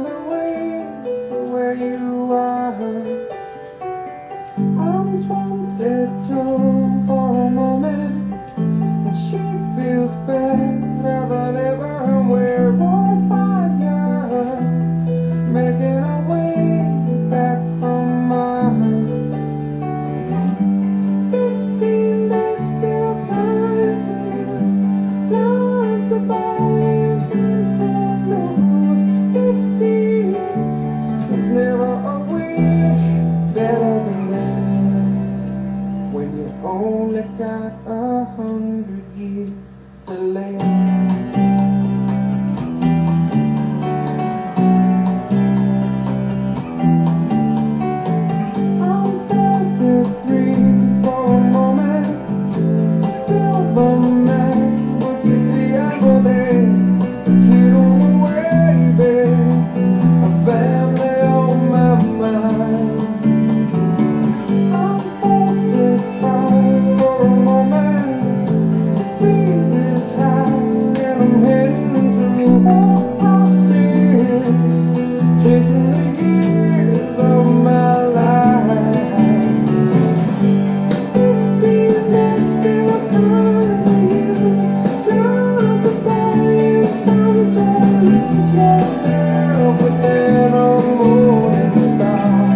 the ways to where you are. I just wanted to for a moment, and she feels better than ever. We're on fire, making our way back from Mars. 15 days, still time for you, time to buy time to lose. 15, there's never a wish better than this, when you only got 100 years to live. Chasing the years of my life. 15, there's still time for you, time to buy, time to lose yourself within a morning star.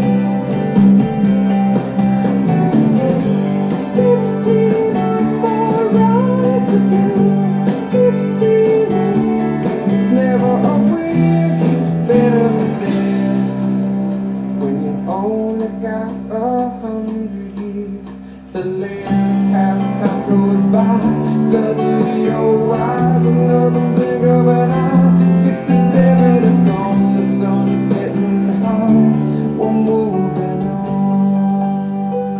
15, I'm alright with you. 15, there's never a wish better than this, when you only got 100 years to live. Half time goes by, suddenly you're wise, another blink of an eye. 67 is gone, the sun is getting hot, we're moving on.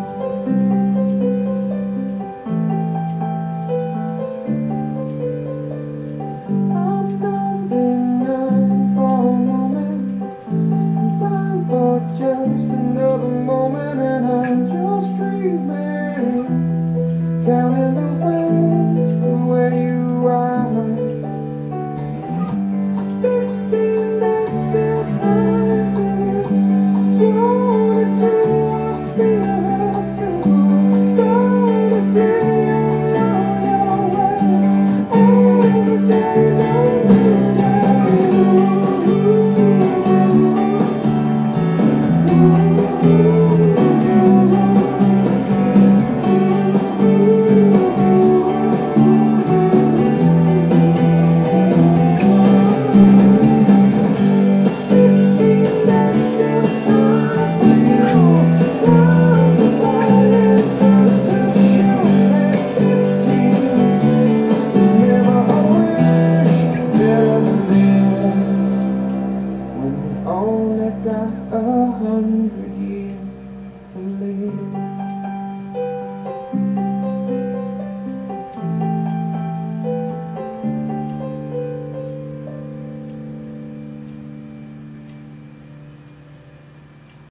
I'm not denying for a moment, time for just another moment, and I'm just dreaming, counting the ways to where you are. 15, there's still time for you. 22, I feel it too. Gonna feel you on your way. All the days I only got 100.